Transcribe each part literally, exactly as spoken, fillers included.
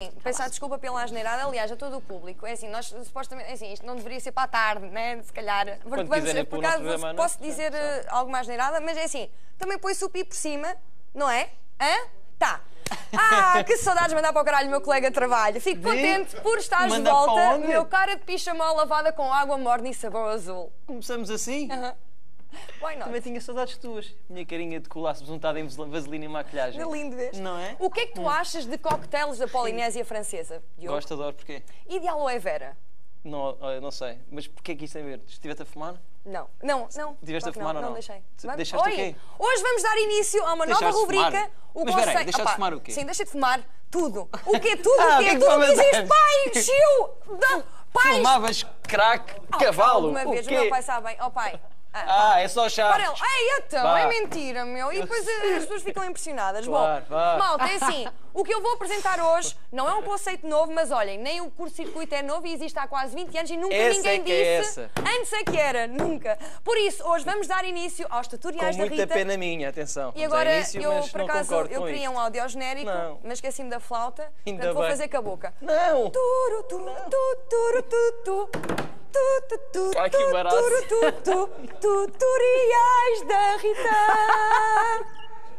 assim, peço desculpa pela asneirada, aliás, a todo o público. É assim, nós supostamente, é assim, isto não deveria ser para a tarde, né? Se calhar. Porque Quando vamos, quiserem por pôr no acaso, programa, posso não? dizer uh, alguma asneirada, mas é assim, também põe-se o pi por cima, não é? Hã? Tá. Ah, que saudades de mandar para o caralho o meu colega de trabalho. Fico contente por estares de Mandar para volta. onde? Meu cara de pichamol lavada com água morna e sabão azul. Começamos assim? Aham. Why not? Também tinha saudades tuas. Minha carinha de colar, juntada em vaselina e maquilhagem. É lindo, vês? Não é? O que é que tu achas de cocktails da Polinésia Francesa, Diogo? Gosto, adoro, porquê? E de aloe vera? Não, olha, não sei. Mas porquê que isto tem a ver? Estiveste a fumar? Não, não, não. Tiveste a claro que fumar não, ou não? Não deixei. Vamos? Deixaste Oi, o quê? hoje vamos dar início a uma nova Deixaste de rubrica. fumar? O Mas espera aí, conceito- deixaste de Opá, fumar o quê? Sim, deixa de fumar tudo. O quê? Tudo Ah, o o que quê? é que Tu não fumas dizes antes? pai, chiu, da, pai. Fumavas crack, cavalo? Uma o vez, o quê? meu pai sabe bem. Ó pai. Ah, é só chá. Para ele, ei, então, Vá. é mentira, meu. E depois as pessoas ficam impressionadas. Claro, Bom, vá. malta, é assim, o que eu vou apresentar hoje não é um conceito novo, mas olhem, nem o curto-circuito é novo e existe há quase vinte anos e nunca Essa ninguém é que é disse. essa. Antes é que era, nunca. Por isso, hoje vamos dar início aos tutoriais Com da muita Rita. pena minha, atenção. E Vamos agora, ao início, eu, mas por não acaso, concordo eu com queria isto. um áudio genérico, Não. mas esqueci-me da flauta. Ainda portanto, vou bem. fazer com a boca. Não! Turu, tu, tu, turu, tu, tu. Tu, tu, tu, Ai, que tu, embaraço. turu, tu, tu. Tutoriais da Rita.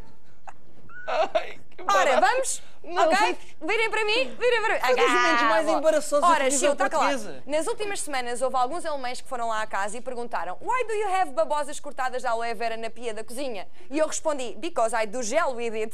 Ai, que Ora, embaraço. vamos? Não, ok? foi- Virem para mim, virem para mim. Foi dos momentos mais Ah, embaraçosos da Ora, televisão Chiu, está calado. portuguesa. Nas últimas semanas houve alguns alemães que foram lá à casa e perguntaram: Why do you have babosas cortadas de aloe vera na pia da cozinha? E eu respondi: Because I do gel with it.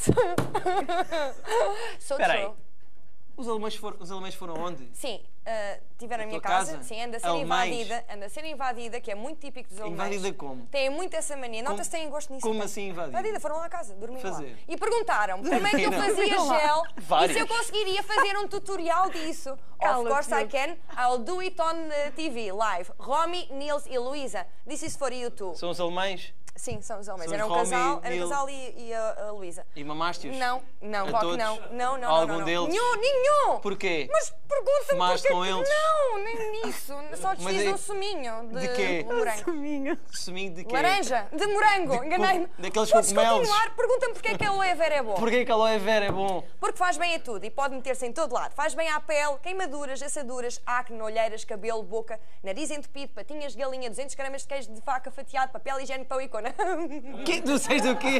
So Espera aí. true. Os alemães foram, os alemães foram onde? Sim, uh, tiveram a minha tua casa, casa? sim, anda a ser Alemães? invadida, anda a ser invadida, que é muito típico dos alemães. Invadida como? Têm muito essa mania, nota-se que têm gosto nisso. como até. assim invadida? Invadida, foram lá à casa, dormiram lá. Fazer? E perguntaram como é que eu Dormiram? fazia Dormiram lá. gel e Vários. se eu conseguiria fazer um tutorial disso. Of Cala-te, course I Diogo. can, I'll do it on uh, T V, live. Romy, Nils e Luísa, this is for you too. São os alemães? Sim, são os homens. São Era um Romy, casal, era um Neil. casal e, e a, a Luísa. E mamaste-os? Não, não, A Rock, todos? não. Não, não, Algum não, não. deles? Nenhum, nenhum! Porquê? Mas pergunta-me Fumaste porquê com que- eles? Não, nem nisso. Só Mas desfiz é- um suminho de, de quê? morango. Suminho. Seminho de quê? Laranja, de morango, De enganei-me. co- daqueles Podes cogumelos. continuar? Pergunta-me porque é que a aloe vera é bom. Porquê que a aloe vera é bom? Porque faz bem a tudo e pode meter-se em todo lado. Faz bem à pele, queimaduras, assaduras, acne, olheiras, cabelo, boca, nariz entupido, patinhas de galinha, duzentos gramas de queijo de vaca fatiado, papel higiênico para o icona. Que? Tu sais do quê?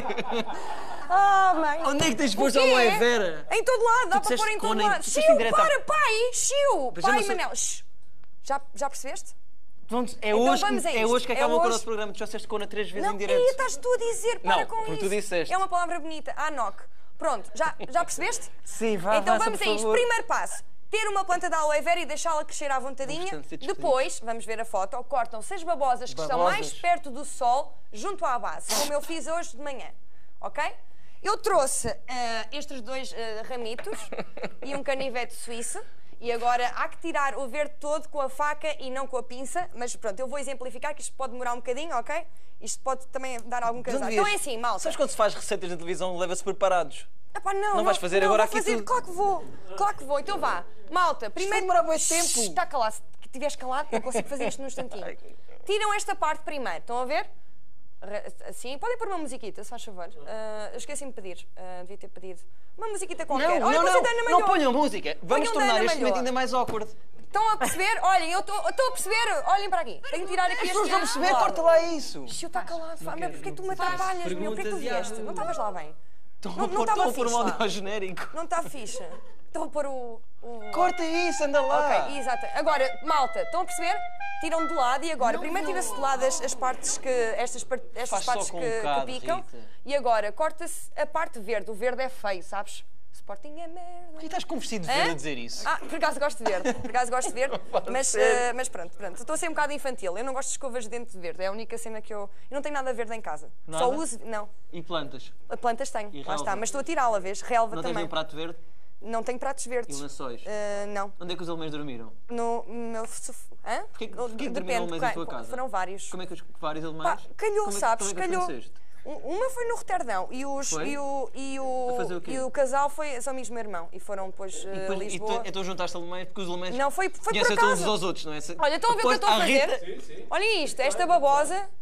Ah, mãe. Onde é que tens O posto a quê? aloe vera? Em todo lado, dá para disseste pôr em todo cona, lado. tu Chiu, disseste em direto à- para, pai, chiu, Mas eu pai, não sei- Manel. Shh. Já, já percebeste? Pronto, é, Então hoje, vamos a que- é isto. hoje que É acaba o hoje- nosso programa. Tu já disseste cona três vezes Não, em e direto. estás tu a dizer, para Não, com porque isso. tu disseste. É uma palavra bonita, Anok. Pronto, já, já percebeste? Sim, vá, Então avança, vamos por a isto. favor. Primeiro passo. Ter uma planta de aloe vera e deixá-la crescer à vontadinha. Vamos, portanto, ser despedidos. Depois, vamos ver a foto, cortam-se as babosas que estão Babosas. mais perto do sol, junto à base, como eu fiz hoje de manhã. Ok? Eu trouxe ah, estes dois ah, ramitos e um canivete suíço. E agora há que tirar o verde todo com a faca e não com a pinça. Mas pronto, eu vou exemplificar que isto pode demorar um bocadinho, ok? Isto pode também dar algum De onde casal. vieste? Então é assim, malta. Sabes quando se faz receitas na televisão, leva-se preparados? Epá, não, Não vais fazer não, agora vou aqui fazer. tudo? Claro que vou, claro que vou. Então vá, malta, primeiro... demorar bué tempo. Está calado, se estiveres calado, eu consigo fazer isto num instantinho. Ai. Tiram esta parte primeiro, estão a ver? Re- Assim, podem pôr uma musiquita, se faz favor. Ah, eu esqueci-me de pedir, Ah, devia ter pedido. Uma musiquita Não, qualquer. não, Olha, não, pôs a Dana não Malhoa. ponham música. Vamos Ponham tornar Dana este momento Malhoa. ainda mais awkward. Estão a perceber? Olhem, eu estou estou a perceber. Olhem para aqui. Tenho que tirar aqui As este... pessoas vão perceber, lado. corta lá isso. Xiu, está calado. Fá, mas porquê que tu me atrapalhas, meu? Porquê que tu vieste? Não estavas lá bem. Estão Não- a não pôr- estava estão a pôr um fixe lá. áudio genérico. Não está fixe. Estou a pôr o... o... Corta isso, anda lá. Ok, exato. Agora, malta, estão a perceber? Tiram de lado e agora, primeiro tira-se de lado as, as partes que, estas, par- estas Faz só partes com que, um que bocado, picam. Rita. E agora, corta-se a parte verde. O verde é feio, sabes? Sporting é merda. Porquê estás com um vestido de Hã? verde a dizer isso? Ah, por acaso gosto de verde. Por acaso gosto de verde. pode mas, ser. eh, mas pronto, pronto. Estou a ser um bocado infantil. Eu não gosto de escovas de dente de verde. É a única cena que eu... Eu não tenho nada verde em casa. Só Nada? uso... Não. E plantas? Plantas tenho. E Lá relva? está. Mas estou a tirá-la, vês? Relva Não tens também. nenhum prato verde? Não tenho pratos verdes. E lençóis? Eh, não. Onde é que os alemães dormiram? No meu sof- Hã? Porquê, Oh, porquê que depende, dormiram alemães em tua qual- casa? Foram vários. Como é que os vários Pá, alemães? calhou, como é, sabes? como é que calhou. os conheceste? Um- Uma foi no Roterdão e, os, Foi? e, o, e, o, A fazer o quê? e o casal foi, são amigos do meu irmão e foram depois E a depois, e Lisboa. tu, então juntaste alemães porque os alemães Não, foi, foi por conhecem todos acaso. uns aos outros, não é? Se- Olha, estão a ver o que eu Aposto estou a à fazer? Rita- Olhem isto, esta babosa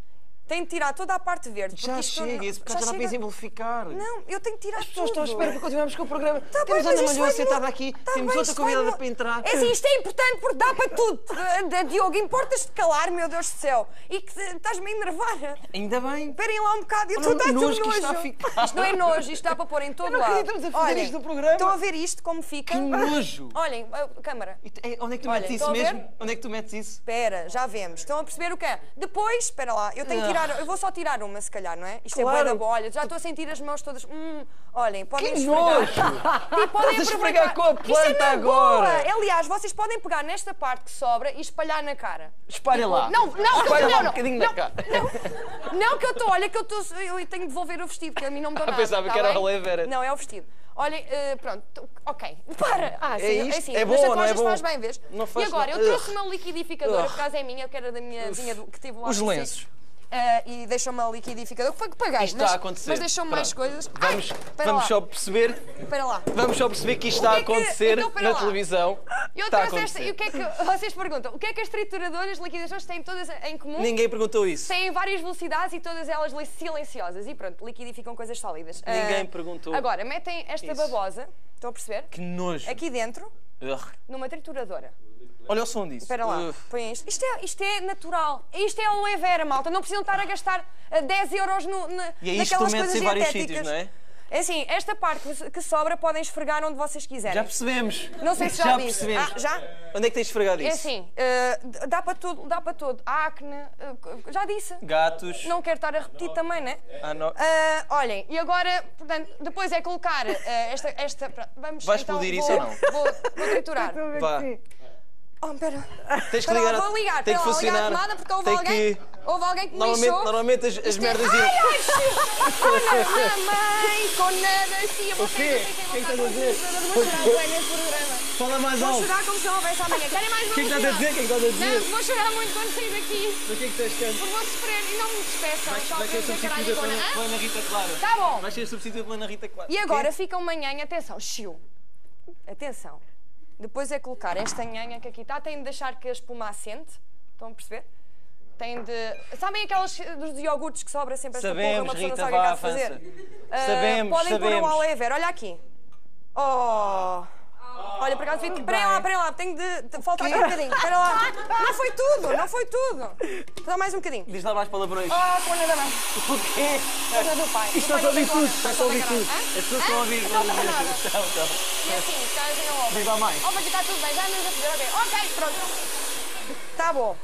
Tem de tirar toda a parte verde. Já isto chega, não- esse bocado já não chega. pensa em amplificar. Não, eu tenho que tirar As tudo. pessoas estão à espera para continuarmos com o programa. Tá Temos bem, a Ana mas isto Malhoa vai sentada demorar- aqui, tá temos bem, outra isto vai convidada demorar- para entrar. É assim, isto é importante porque dá para tudo. Uh, uh, Diogo, importas-te calar, meu Deus do céu. E que uh, estás-me a enervar. Ainda bem. Esperem lá um bocado, eu Olha estou o a dar nojo tudo que nojo. isto está a ficar. Isto não é nojo, isto dá para pôr em todo Eu não lado. acredito que estamos a fazer Olhem, isto no programa. Estão a ver isto, como fica? Que nojo. Olhem, uh, câmara. E tu- é, Onde é que tu Olha, metes isso estão a ver? mesmo? Onde é que tu metes isso? Espera, já vemos. Estão a perceber o que é? Depois, espera lá, eu tenho que tirar, eu vou só tirar uma se calhar, não é? Isto é Claro. bué da boa. Olha, já estou a sentir as mãos todas. Hum, olhem, podem Que esfregar. nojo! E podem Estás a esfregar aproveitar. com a Isto é planta na agora. boa. Aliás, vocês podem pegar nesta parte que sobra e espalhar na cara. Espalha lá. Não, não, Espalha não, lá um não, bocadinho não, na cara. Não, não que eu estou, olha que eu estou, eu tenho de devolver o vestido, que a mim não me dá Ah, nada. pensava tá que era bem? a aloe vera. Não, é o vestido. Olhem, eh, pronto, t- ok, para. Ah, sim, É isto? assim, É nas bom, não é sacolas bom? faz bem, vês? Não faz E agora, mal. eu trouxe Ugh. uma liquidificadora, Ugh. por acaso é minha, que era da minha vizinha do- que teve lá. Os no lenços. sítio. Eh, e deixou-me uma liquidificadora, que foi que paguei. Isto mas, está a acontecer. Mas deixou-me mais Pronto. coisas. Vamos, Ai, espera vamos lá, só perceber. espera lá. Vamos só perceber que isto O está que a é que- acontecer então, espera na lá. televisão. Eu Está a trouxe esta, acontecer. e o que é que, vocês perguntam, o que é que as trituradoras, liquidadoras têm todas em comum? Ninguém perguntou isso. Têm várias velocidades e todas elas li- silenciosas. E pronto, liquidificam coisas sólidas. Ninguém Ah, perguntou Agora, metem esta isso. babosa, estão a perceber? Que nojo. Aqui dentro, Ugh. numa trituradora. Olha o som disso. Espera lá, Ugh. põem isto. Isto é, isto é natural. Isto é aloe vera, malta. Não precisam estar a gastar ah, dez euros no, na, E é isto que tu naquelas metes coisas em vários dietéticas. sítios, não é? É assim, esta parte que- que sobra podem esfregar onde vocês quiserem. Já percebemos. Não sei se já, Já disse. percebemos. Ah, já? Onde é que tens esfregado É isso? assim, eh, dá para tudo, dá para tudo. Acne, eh, já disse. Gatos. Não quero estar a repetir também, né? Ah, não. Ah, olhem, e agora, portanto, depois é colocar eh, esta, esta. pra- Vamos. Vais então, explodir vou, isso ou não? Vou, vou triturar. Vá. Oh, espera. Tens que Espera lá, ligar. a- vou ligar. Tem Espera que lá, ligar a funcionar. tomada porque houve Tem alguém. que. Houve alguém que me Normalmente, lixou. normalmente as, as Isto é- merdas. Ai, iam- ai, sim. Mamãe, com nada, sim. Eu vou O quê? sair, O eu que vou é que sair, estás a dizer? Vou chorar, bué, nesse programa. Fala mais Vou alto. chorar como se não houvesse amanhã. Querem mais O que é que estás a dizer? O que é que estás a Não, dizer? vou chorar muito quando sair daqui. Do que é que estás cantando? Porque vou sofrer e não me despeçam. Vai Só vai para ser dizer caralho substituída agora. pela Hã? pela Ana Rita Clara. Tá bom. Vai ser substituída pela Ana Rita Clara. E agora Quê? fica uma nhanha, atenção, chiu. Atenção. Depois é colocar esta nhanha que aqui está. Tem de deixar que a espuma assente. Estão a perceber? Tem de. Sabem aquelas dos iogurtes que sobra sempre esta Sabemos, porra, uma pessoa Rita, não sabe o que vá, há de fazer? avança. Ah, Sabemos, podem pôr sabemos. um aloe vera. Olha aqui. Oh! Olha, por acaso, vi- esperem lá, esperem lá, tenho de. de falta aqui um bocadinho. Espera lá. Não foi tudo, não foi tudo. Dá mais um bocadinho. Diz lá mais palavrões. Ah, com a da mãe. O quê? Coisa do pai. Isto está a ouvir tudo. Está a ouvir tudo. Hã? As pessoas estão a ouvir. Hã? Estão a Não ouvir. está nada. Estão, estão. E assim, os caras não ouvem. Diz lá mais. Oh, mas está tudo bem, já andas a fazer, ok. Ok, pronto. Tá bom.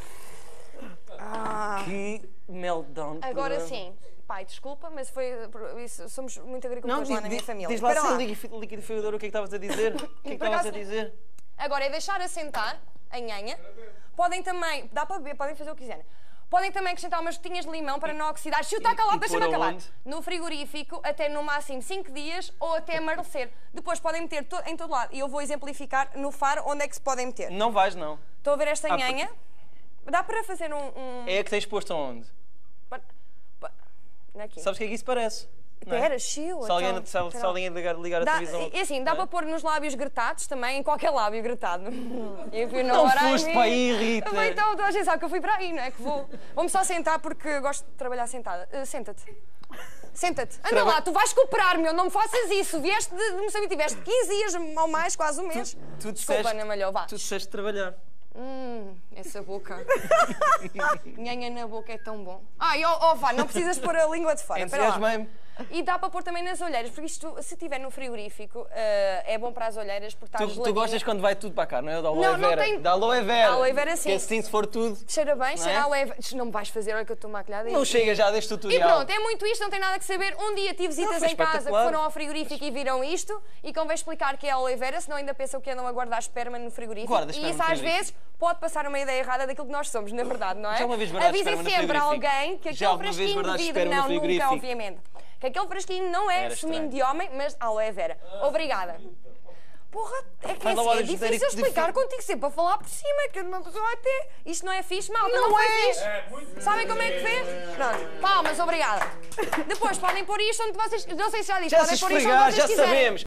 Ah, Que meltdown. de agora programa. sim. Pai, desculpa, mas foi. Isso, somos muito Não, agricultores diz, lá na minha diz, família. diz lá Espera sem liqui- liquidificador o que é que estavas a dizer. O que é que Por estavas a acaso- dizer? Agora é deixar assentar a nhanha. Podem também, dá para beber, podem fazer o que quiserem. Podem também acrescentar umas gotinhas de limão para não oxidar. Se o está e calado, deixa-me pôr acabar. aonde? No frigorífico, até no máximo cinco dias ou até amarecer. Depois podem meter to- em todo lado. E eu vou exemplificar no faro onde é que se podem meter. Não vais, não. Estão a ver esta Ah, nhanha? Dá para fazer um. um... É a que tens posto aonde? Pa- pa- Aqui. Sabes o que é que isso parece? não é? Espera, chiu. Se alguém, então, se, se espera lá. alguém ligar, ligar a Dá, televisão. é assim, dá não é? para pôr nos lábios gretados também, em qualquer lábio gretado. If you know Não what I foste mean. para aí, Rita. Bem, então, toda a gente sabe que eu fui para aí, não é? Que vou. Vou-me só sentar porque gosto de trabalhar sentada. Uh, Senta-te. Senta-te. Anda Traba- lá, tu vais cooperar, meu, não me faças isso. Vieste de, de Moçambique, tiveste quinze dias ou mais, quase um mês. Tu Desculpa, disseste, Ana Malhou, vá. tu disseste trabalhar. Hum, essa boca. Nhanha na boca é tão bom. Ai, ó, ó, vá, não precisas pôr a língua de fora. Espera lá. Entusiasmei-me. E dá para pôr também nas olheiras, porque isto, se estiver no frigorífico, eh, é bom para as olheiras porque está Tu, tu geladinho. gostas quando vai tudo para cá, não é? Da aloe Não, não vera. tem- Da aloe vera. Da aloe vera, sim. Que assim, se for tudo, Cheira bem, Não cheira é? a leve. Não me vais fazer, olha que eu estou maquilhada. e- não chega já deste E tutorial. pronto, é muito isto, não tem nada que saber. Um dia tive visitas foi em casa que espetacular. foram ao frigorífico e viram isto e convém explicar que é aloe vera, senão ainda pensam que andam a guardar esperma no frigorífico. Guarda e esperma isso no às frigorífico. vezes pode passar uma ideia errada daquilo que nós somos, na verdade, não é? Já uma vez guardaste Avisem esperma no sempre a frigorífico? alguém que Já aquele alguma vez frasquinho de guardaste vidro, esperma no não, nunca, frigorífico? obviamente. Que aquele frasquinho não é Era suminho estranho. de homem, mas aloe vera. Obrigada. Porra, é que é, Faz lá assim, é horas de difícil genérico de explicar fi- contigo sempre a falar por cima, que uma pessoa até. Isto não é fixe, malta, não, Não foi é. fixe. Sabem como é que fez? Pronto, palmas, obrigada. Depois podem pôr isto onde vocês. Não sei se já disse, Já se podem pôr isto esfregar, onde vocês já quiserem. sabemos.